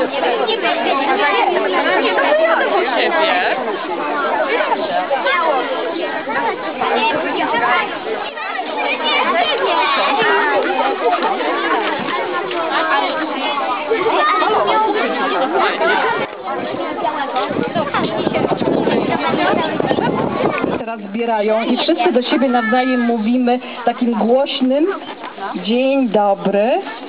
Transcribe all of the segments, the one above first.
Teraz zbierają i wszyscy do siebie nawzajem mówimy takim głośnym dzień dobry.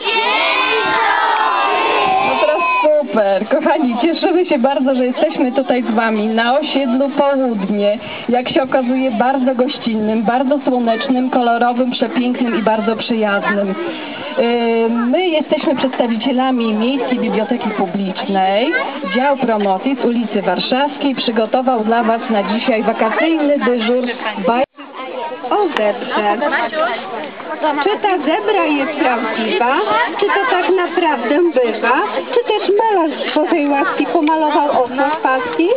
No teraz super, kochani, cieszymy się bardzo, że jesteśmy tutaj z wami na osiedlu Południe, jak się okazuje bardzo gościnnym, bardzo słonecznym, kolorowym, przepięknym i bardzo przyjaznym. My jesteśmy przedstawicielami Miejskiej Biblioteki Publicznej. Dział Promocji z ulicy Warszawskiej przygotował dla was na dzisiaj wakacyjny dyżur o zebrze. Czy ta zebra jest prawdziwa? Czy to tak naprawdę bywa? Czy też malarz z Bożej łaski pomalował oko w paski?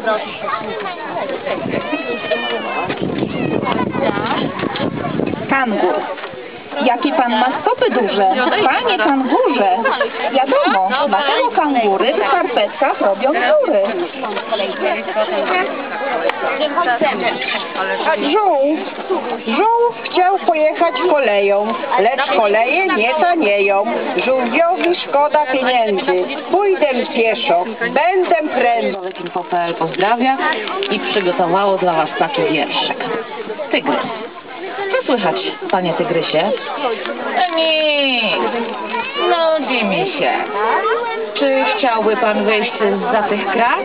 Kangur. Jakie pan ma stopy duże? Panie kangurze! Wiadomo, dlatego kangury w skarpetkach robią dziury. Żółw chciał pojechać koleją, lecz koleje nie tanieją. Żółwiowi szkoda pieniędzy. Pójdę pieszo, będę prędzej. Info.pl pozdrawia i przygotowało dla was taki wierszyk. Tygrys. Co słychać, panie tygrysie? Nic. Nudzi mi się. Czy chciałby pan wyjść zza tych krat?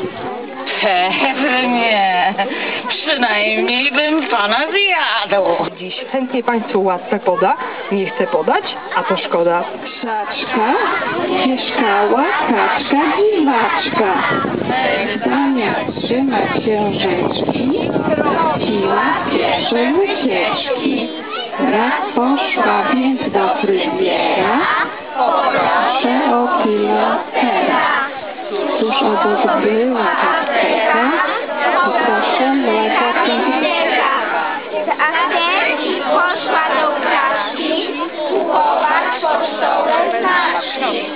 Pewnie. Przynajmniej bym pana zjadł. Dziś chętnie państwu łatwe poda, nie chce podać, a to szkoda. Krzaczka, mieszkała kaczka dziwaczka. Zamiast trzymać księżyczki, chciła pierwszej ucieczki. Raz poszła więc do fryzjera, proszę o kilotera. Tuż obok była apteka, poproszę mleka pięknego. A wtedy poszła do kraszki, kupować pocztowe znaczki.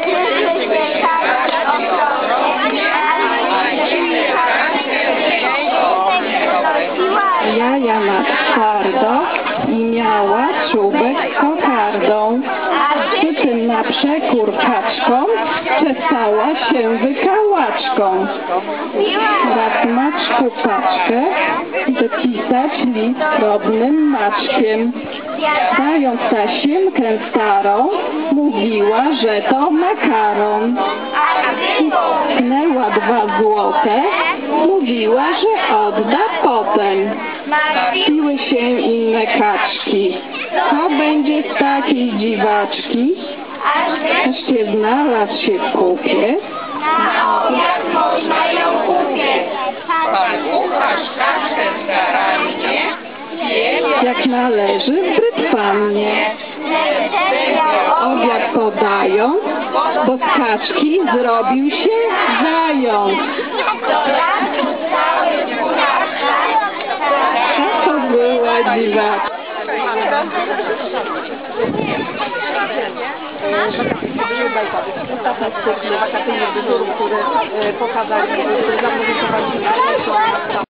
Jaja ma twardo i miała czubek z kokardą. Przy tym na przekór kaczką czesała się wykałaczką. Raz maczku paczkę wypisać list drobnym maczkiem. Dając tasiemkę starą, mówiła, że to makaron. Tknęła 2 złote, mówiła, że odda potem. Piły się inne kaczki. Co będzie z takiej dziwaczki? Wreszcie znalazł się kupiec. Na obiad można ją upiec. Pan kucharz kaczkę w garannie, Jak należy w brytwannie. Obiad podając, bo z kaczki zrobił się zając. Co to była dziwaczka? Ostatni z cyklu wakacyjnych dyżurów, który pokazali, zaprezentowaliśmy